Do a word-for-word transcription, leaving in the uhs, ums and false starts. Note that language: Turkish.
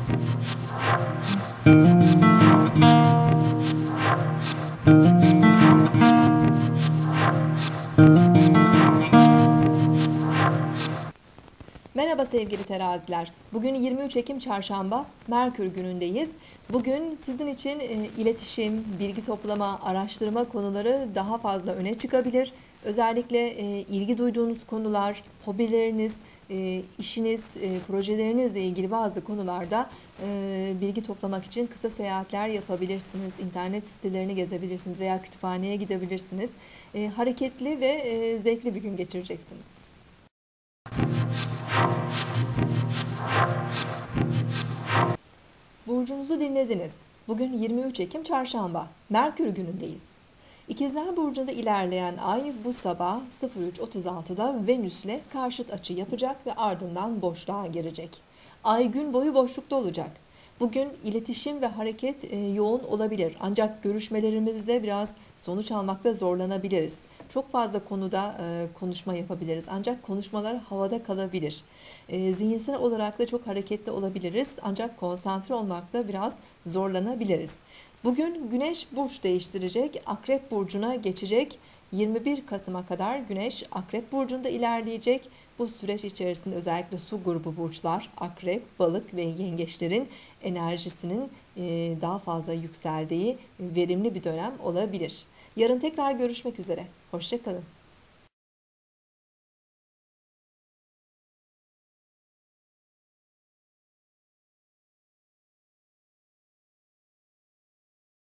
Merhaba sevgili teraziler. Bugün yirmi üç Ekim Çarşamba, Merkür günündeyiz. Bugün sizin için e, iletişim, bilgi toplama, araştırma konuları daha fazla öne çıkabilir. Özellikle e, ilgi duyduğunuz konular, hobileriniz, e, işiniz, e, projelerinizle ilgili bazı konularda e, bilgi toplamak için kısa seyahatler yapabilirsiniz. İnternet sitelerini gezebilirsiniz veya kütüphaneye gidebilirsiniz. E, hareketli ve e, zevkli bir gün geçireceksiniz. Burcunuzu dinlediniz. Bugün yirmi üç Ekim Çarşamba, Merkür günündeyiz. İkizler Burcu'nda ilerleyen ay bu sabah sıfır üç otuz altıda Venüs'le karşıt açı yapacak ve ardından boşluğa girecek. Ay gün boyu boşlukta olacak. Bugün iletişim ve hareket e, yoğun olabilir. Ancak görüşmelerimizde biraz sonuç almakta zorlanabiliriz. Çok fazla konuda e, konuşma yapabiliriz. Ancak konuşmalar havada kalabilir. E, zihinsel olarak da çok hareketli olabiliriz. Ancak konsantre olmakta biraz zorlanabiliriz. Bugün Güneş burç değiştirecek. Akrep burcuna geçecek. yirmi bir Kasım'a kadar Güneş Akrep burcunda ilerleyecek. Bu süreç içerisinde özellikle su grubu burçlar, Akrep, Balık ve Yengeçlerin enerjisinin daha fazla yükseldiği verimli bir dönem olabilir. Yarın tekrar görüşmek üzere. Hoşça kalın.